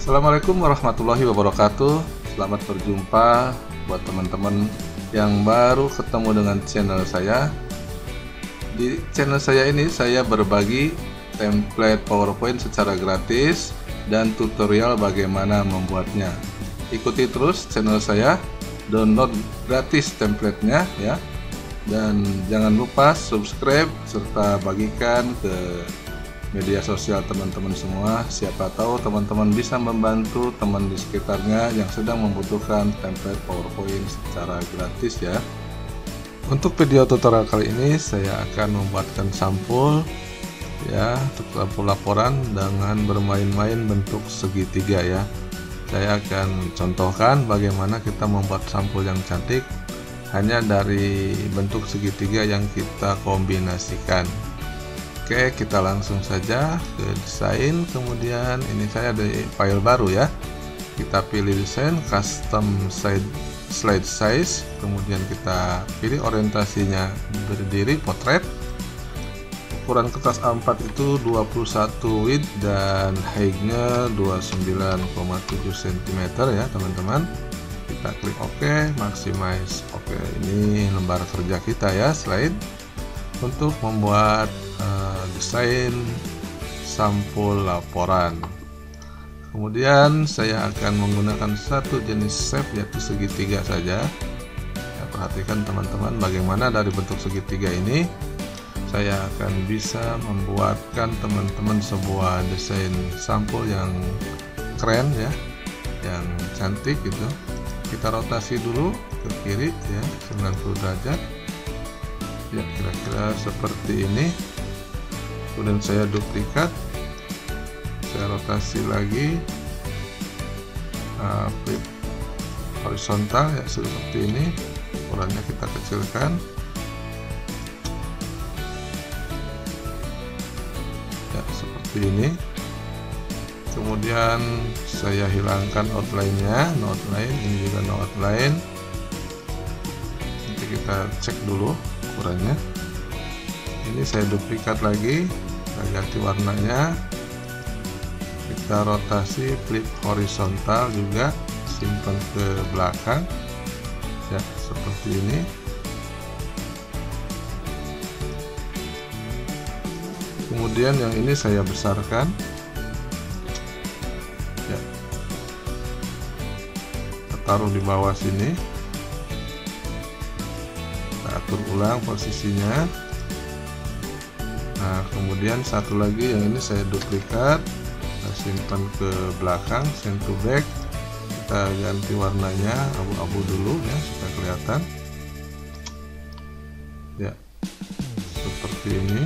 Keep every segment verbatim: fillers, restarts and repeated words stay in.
Assalamualaikum warahmatullahi wabarakatuh. Selamat berjumpa buat teman-teman yang baru ketemu dengan channel saya. Di channel saya ini saya berbagi template PowerPoint secara gratis dan tutorial bagaimana membuatnya. Ikuti terus channel saya, download gratis templatenya ya. Dan jangan lupa subscribe serta bagikan ke media sosial teman-teman semua. Siapa tahu teman-teman bisa membantu teman di sekitarnya yang sedang membutuhkan template PowerPoint secara gratis ya. Untuk video tutorial kali ini saya akan membuatkan sampul ya, sampul laporan dengan bermain-main bentuk segitiga ya. Saya akan contohkan bagaimana kita membuat sampul yang cantik hanya dari bentuk segitiga yang kita kombinasikan. Oke, kita langsung saja ke desain. Kemudian ini saya ada file baru ya. Kita pilih desain, custom slide, slide size. Kemudian kita pilih orientasinya berdiri, potret. Ukuran kertas A empat itu dua puluh satu width dan height-nya dua puluh sembilan koma tujuh sentimeter ya teman-teman. Kita klik OK, maximize. Oke, ini lembar kerja kita ya, slide untuk membuat uh, desain sampul laporan. Kemudian saya akan menggunakan satu jenis shape yaitu segitiga saja ya, perhatikan teman-teman bagaimana dari bentuk segitiga ini saya akan bisa membuatkan teman-teman sebuah desain sampul yang keren ya, yang cantik gitu. Kita rotasi dulu ke kiri ya, sembilan puluh derajat ya, kira-kira seperti ini. Kemudian saya duplikat, saya rotasi lagi, uh, flip horizontal ya, seperti ini. Ukurannya kita kecilkan ya, seperti ini. Kemudian saya hilangkan outline-nya, no outline, ini juga no outline. Nanti kita cek dulu ukurannya. Ini saya duplikat lagi, kita ganti warnanya, kita rotasi, flip horizontal juga, simpan ke belakang ya, seperti ini. Kemudian yang ini saya besarkan ya, kita taruh di bawah sini, atur ulang posisinya. Nah, kemudian satu lagi yang ini saya duplikat, kita simpan ke belakang, send to back. Kita ganti warnanya abu-abu dulu ya supaya kelihatan ya, seperti ini.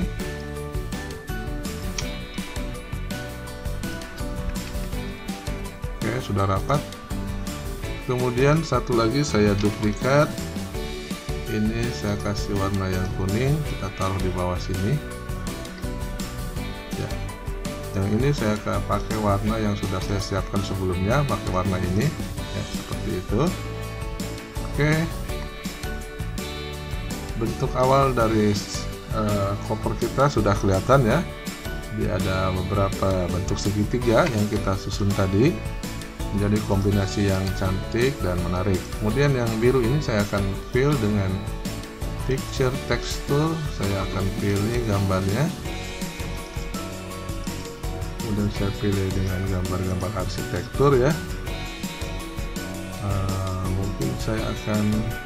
Oke, sudah rapat. Kemudian satu lagi saya duplikat, ini saya kasih warna yang kuning, kita taruh di bawah sini ya. Yang ini saya pakai warna yang sudah saya siapkan sebelumnya, pakai warna ini ya, seperti itu. Oke, bentuk awal dari uh, koper kita sudah kelihatan ya. Dia ada beberapa bentuk segitiga yang kita susun tadi menjadi kombinasi yang cantik dan menarik. Kemudian yang biru ini saya akan fill dengan picture texture. Saya akan pilih gambarnya, kemudian saya pilih dengan gambar-gambar arsitektur ya. Uh, mungkin saya akan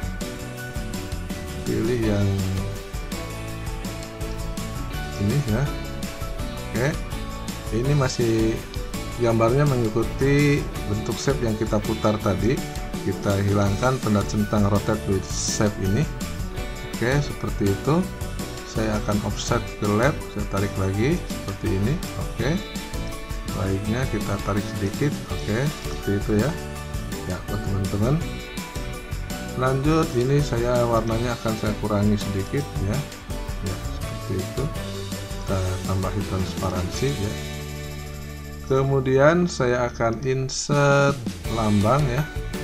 pilih yang ini ya. Oke, ini masih gambarnya mengikuti bentuk shape yang kita putar tadi. Kita hilangkan tanda centang rotate with shape ini. Oke, seperti itu. Saya akan offset ke left, saya tarik lagi seperti ini. Oke, baiknya kita tarik sedikit. Oke, seperti itu ya. Ya, buat teman-teman. Lanjut, ini saya warnanya akan saya kurangi sedikit ya. Ya, seperti itu. Kita tambahin transparansi ya. Kemudian saya akan insert lambang ya.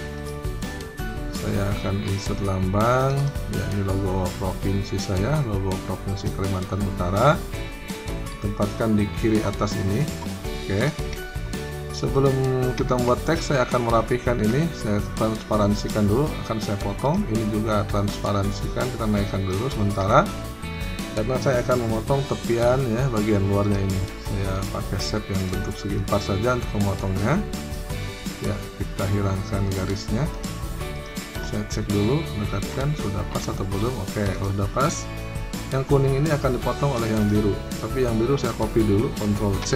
Saya akan insert lambang ya, ini logo provinsi saya, logo provinsi Kalimantan Utara. Tempatkan di kiri atas ini. Oke. Sebelum kita membuat teks, saya akan merapikan ini. Saya transparansikan dulu, akan saya potong. Ini juga transparansikan, kita naikkan dulu sementara, karena saya akan memotong tepian ya, bagian luarnya ini. Saya pakai set yang bentuk segi empat saja untuk memotongnya. Ya, kita hilangkan garisnya. Saya cek dulu, dekatkan sudah pas atau belum. Oke, kalau sudah pas, yang kuning ini akan dipotong oleh yang biru. Tapi yang biru saya copy dulu, Ctrl C.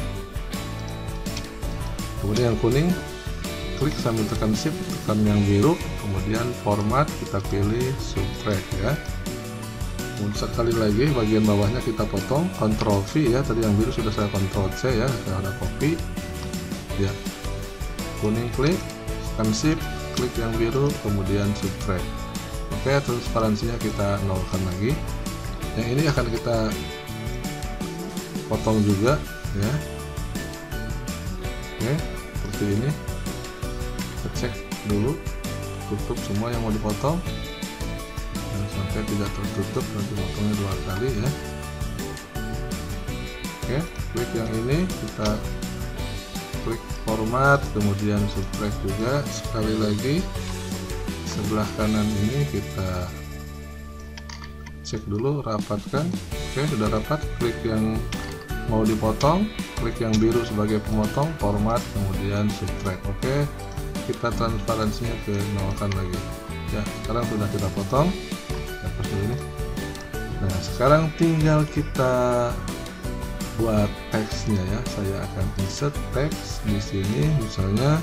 Kemudian yang kuning, klik sambil tekan shift, tekan yang biru, kemudian format, kita pilih subtract ya. Kemudian sekali lagi bagian bawahnya kita potong, Ctrl V ya, tadi yang biru sudah saya Ctrl C ya, saya ada copy ya. Kuning klik, tekan shift, klik yang biru, kemudian subtract. Oke, transparansinya kita nolkan lagi. Yang ini akan kita potong juga ya. Oke, seperti ini. Kita cek dulu, tutup semua yang mau dipotong, dan sampai tidak tertutup, nanti potongnya dua kali ya. Oke, klik yang ini, kita klik format, kemudian subtract juga. Sekali lagi, sebelah kanan ini kita cek dulu, rapatkan. Oke, sudah rapat. Klik yang mau dipotong, klik yang biru sebagai pemotong, format, kemudian subtract. Oke, kita transparansinya ke nolkan lagi ya. Sekarang sudah kita potong, hapus dulu ini. Nah, sekarang tinggal kita buat teksnya ya. Saya akan insert teks di sini, misalnya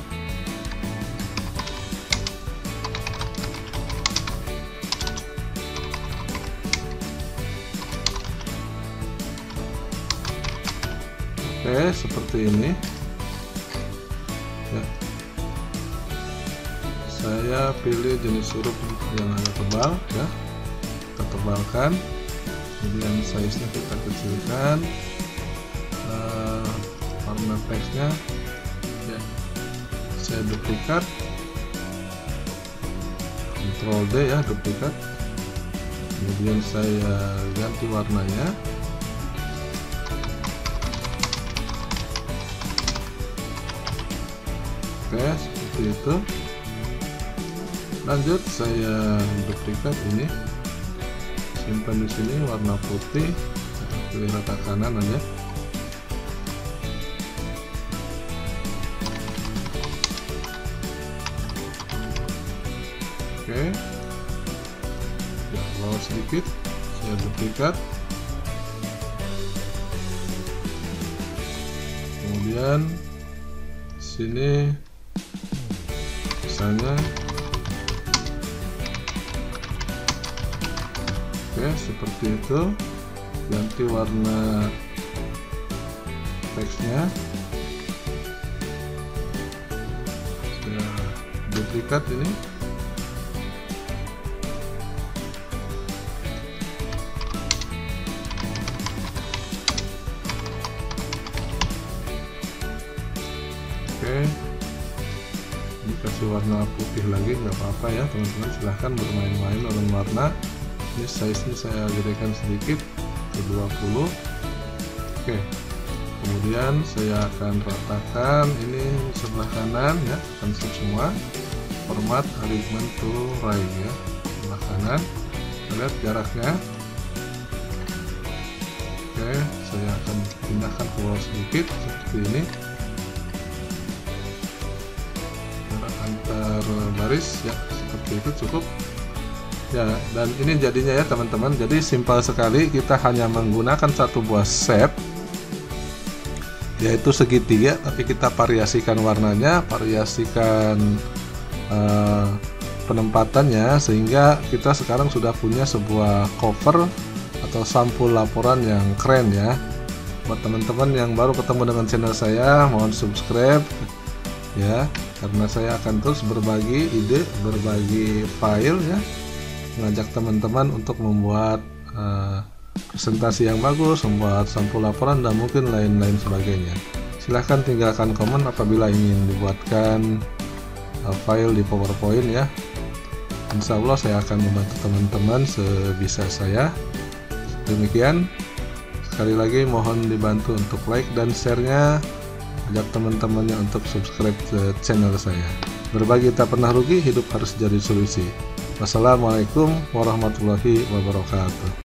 oke, seperti ini ya. Saya pilih jenis huruf yang agak tebal ya, kita tebalkan, kemudian size nya kita kecilkan. Uh, warna teksnya ya, saya duplikat, Ctrl D ya, duplikat, kemudian saya ganti warnanya. Oke, seperti itu. Lanjut, saya duplikat ini, simpan di sini warna putih, pilih rata kanan aja. Oke, ya, bawah sedikit, saya duplikat, kemudian sini misalnya, oke, seperti itu. Ganti warna teksnya, saya duplikat ini. Oke, ini kasih warna putih lagi, nggak apa-apa ya teman-teman, silahkan bermain-main dengan warna. Ini size nya saya gedekan sedikit ke dua puluh. Oke, kemudian saya akan ratakan ini sebelah kanan ya, akan shift semua, format, alignment to right ya, sebelah kanan. Lihat jaraknya. Oke, saya akan pindahkan ke bawah sedikit seperti ini. Antar baris ya, seperti itu cukup ya. Dan ini jadinya ya teman-teman, jadi simpel sekali. Kita hanya menggunakan satu buah shape, yaitu segitiga, tapi kita variasikan warnanya, variasikan uh, penempatannya, sehingga kita sekarang sudah punya sebuah cover atau sampul laporan yang keren ya. Buat teman-teman yang baru ketemu dengan channel saya, mohon subscribe ya, karena saya akan terus berbagi ide, berbagi file ya, mengajak teman-teman untuk membuat uh, presentasi yang bagus, membuat sampul laporan, dan mungkin lain-lain sebagainya. Silahkan tinggalkan komen apabila ingin dibuatkan uh, file di PowerPoint ya. Insya Allah saya akan membantu teman-teman sebisa saya. Demikian, sekali lagi mohon dibantu untuk like dan share-nya Ajak teman-temannya untuk subscribe ke channel saya. Berbagi tak pernah rugi, hidup harus jadi solusi. Wassalamualaikum warahmatullahi wabarakatuh.